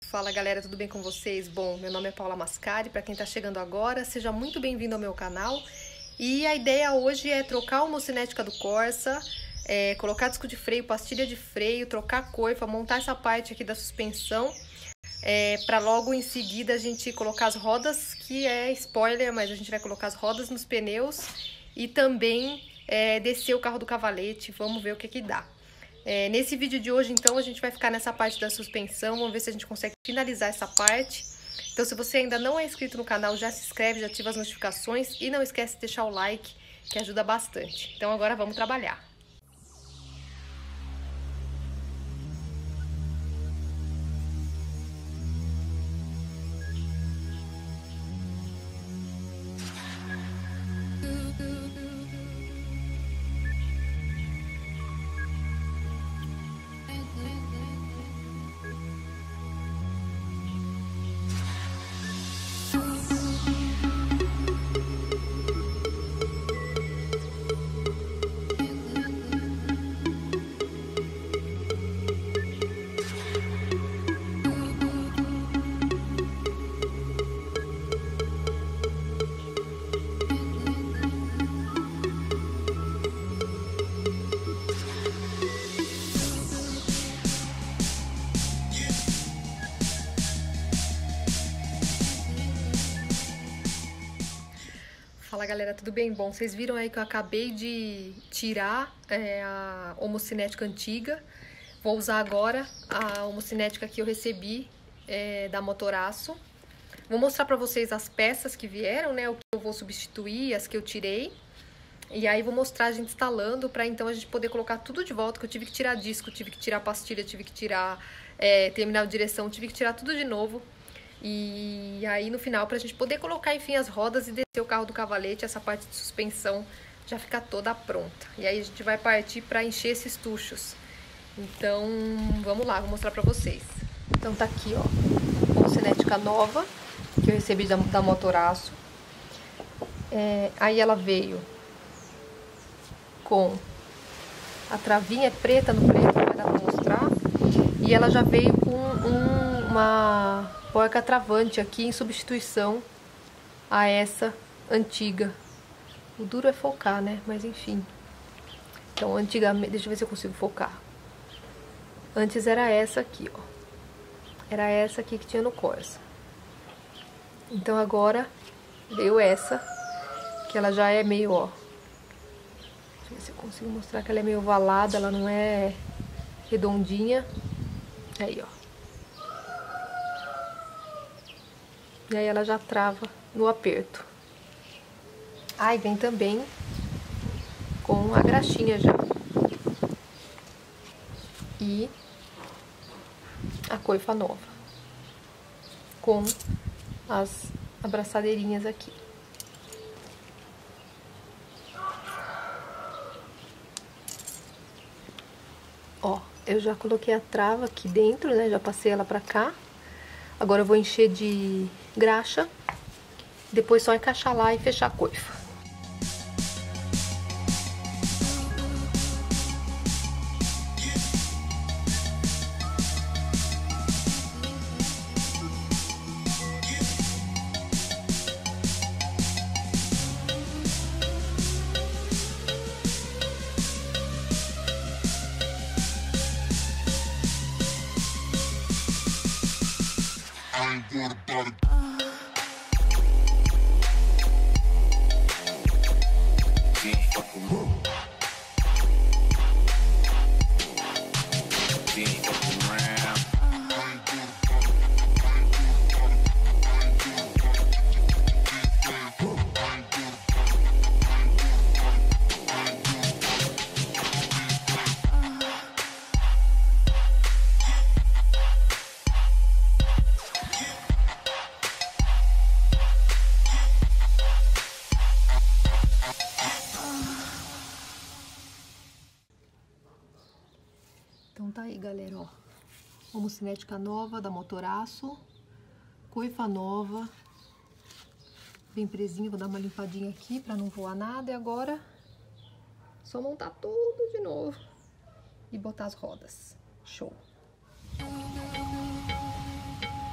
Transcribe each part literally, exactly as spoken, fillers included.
Fala galera, tudo bem com vocês? Bom, meu nome é Paula Mascari, para quem está chegando agora, seja muito bem-vindo ao meu canal. E a ideia hoje é trocar a homocinética do Corsa, é, colocar disco de freio, pastilha de freio, trocar a coifa, montar essa parte aqui da suspensão, é, para logo em seguida a gente colocar as rodas, que é spoiler, mas a gente vai colocar as rodas nos pneus e também é, descer o carro do cavalete. Vamos ver o que que dá. É, nesse vídeo de hoje, então, a gente vai ficar nessa parte da suspensão, vamos ver se a gente consegue finalizar essa parte. Então, se você ainda não é inscrito no canal, já se inscreve, já ativa as notificações e não esquece de deixar o like, que ajuda bastante. Então, agora vamos trabalhar. Fala galera, tudo bem? Bom, vocês viram aí que eu acabei de tirar é, a homocinética antiga. Vou usar agora a homocinética que eu recebi é, da Motoraço. Vou mostrar pra vocês as peças que vieram, né? O que eu vou substituir, as que eu tirei. E aí vou mostrar a gente instalando pra então a gente poder colocar tudo de volta, que eu tive que tirar disco, tive que tirar pastilha, tive que tirar é, terminal de direção, tive que tirar tudo de novo. E aí no final, pra gente poder colocar enfim as rodas e descer o carro do cavalete, essa parte de suspensão já fica toda pronta. E aí a gente vai partir pra encher esses tuchos. Então vamos lá, vou mostrar pra vocês. Então tá aqui, ó, homocinética nova que eu recebi da, da Motoraço. É, aí ela veio com a travinha preta no preto, vai dar pra mostrar. E ela já veio com um, uma porca travante aqui em substituição a essa antiga. O duro é focar, né? Mas enfim. Então, antigamente... Deixa eu ver se eu consigo focar. Antes era essa aqui, ó. Era essa aqui que tinha no Corsa. Então, agora veio essa, que ela já é meio, ó... Deixa eu ver se eu consigo mostrar que ela é meio ovalada, ela não é redondinha. Aí, ó. E aí ela já trava no aperto. Aí vem também com a graxinha já. E a coifa nova. Com as abraçadeirinhas aqui. Ó, eu já coloquei a trava aqui dentro, né? Já passei ela pra cá. Agora eu vou encher de graxa, depois só encaixar lá e fechar a coifa. Então tá aí, galera, ó. Homocinética nova da Motoraço. Coifa nova. Bem presinha, vou dar uma limpadinha aqui pra não voar nada. E agora, só montar tudo de novo e botar as rodas. Show!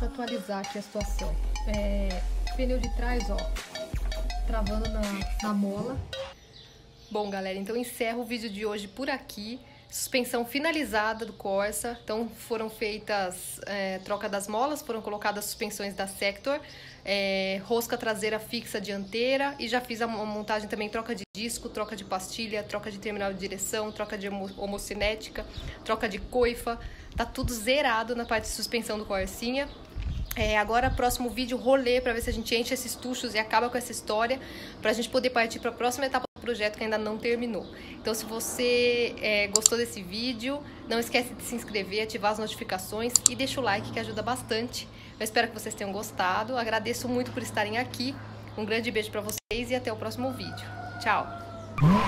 deixa eu atualizar aqui a situação. É, pneu de trás, ó, travando na, na mola. Bom, galera, então encerro o vídeo de hoje por aqui. Suspensão finalizada do Corsa. Então foram feitas é, troca das molas, foram colocadas suspensões da Sector, é, rosca traseira fixa dianteira, e já fiz a montagem também, troca de disco, troca de pastilha, troca de terminal de direção, troca de homocinética, troca de coifa. Tá tudo zerado na parte de suspensão do Corsinha. É, agora, próximo vídeo, rolê, para ver se a gente enche esses tuchos e acaba com essa história, pra gente poder partir para a próxima etapa do projeto que ainda não terminou. Então, se você é, gostou desse vídeo, não esquece de se inscrever, ativar as notificações e deixa o like, que ajuda bastante. Eu espero que vocês tenham gostado. Agradeço muito por estarem aqui. Um grande beijo para vocês e até o próximo vídeo. Tchau!